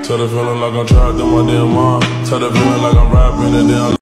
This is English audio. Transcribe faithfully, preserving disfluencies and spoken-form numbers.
Tell the feeling like I'm trapped in my damn mind. Tell the feeling like I'm rapping and then